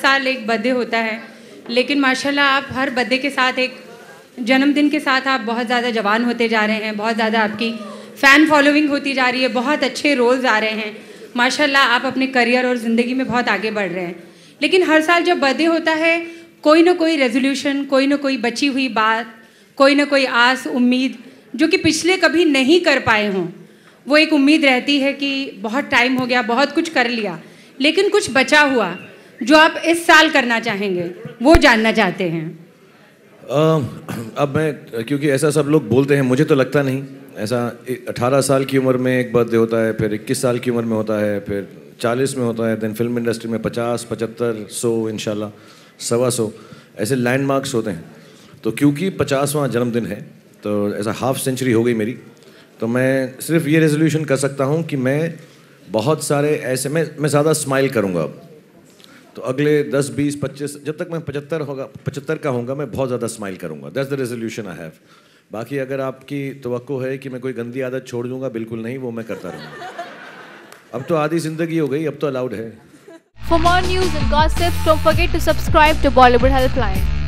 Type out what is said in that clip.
साल एक बर्थडे होता है, लेकिन माशाल्लाह आप हर बर्थडे के साथ, एक जन्मदिन के साथ आप बहुत ज़्यादा जवान होते जा रहे हैं, बहुत ज़्यादा आपकी फ़ैन फॉलोइंग होती जा रही है, बहुत अच्छे रोल्स आ रहे हैं माशाल्लाह। आप अपने करियर और ज़िंदगी में बहुत आगे बढ़ रहे हैं। लेकिन हर साल जब बर्थडे होता है, कोई ना कोई रेजोल्यूशन, कोई ना कोई बची हुई बात, कोई ना कोई आस उम्मीद जो कि पिछले कभी नहीं कर पाए हों, वो एक उम्मीद रहती है कि बहुत टाइम हो गया, बहुत कुछ कर लिया, लेकिन कुछ बचा हुआ जो आप इस साल करना चाहेंगे, वो जानना चाहते हैं। अब मैं, क्योंकि ऐसा सब लोग बोलते हैं, मुझे तो लगता नहीं ऐसा। 18 साल की उम्र में एक बर्थडे होता है, फिर 21 साल की उम्र में होता है, फिर 40 में होता है, देन फिल्म इंडस्ट्री में 50, 75, 100, इंशाल्लाह 125 ऐसे लैंडमार्क्स होते हैं। तो क्योंकि 50वां जन्मदिन है, तो ऐसा हाफ सेंचुरी हो गई मेरी, तो मैं सिर्फ ये रेजोल्यूशन कर सकता हूँ कि मैं बहुत सारे ऐसे, मैं ज़्यादा स्माइल करूँगा अब। तो अगले 10, 20, 25, जब तक मैं 75 का होऊंगा, मैं बहुत ज़्यादा स्माइल करूँगा। That's the resolution I have. बाकी अगर आपकी तवक्को है कि मैं कोई गंदी आदत छोड़ दूँगा, बिल्कुल नहीं, वो मैं करता रहूँगा। अब तो आधी ज़िंदगी हो गई, अब तो अलाउड है। For more news and gossip, don't forget to subscribe to Bollywood Helpline.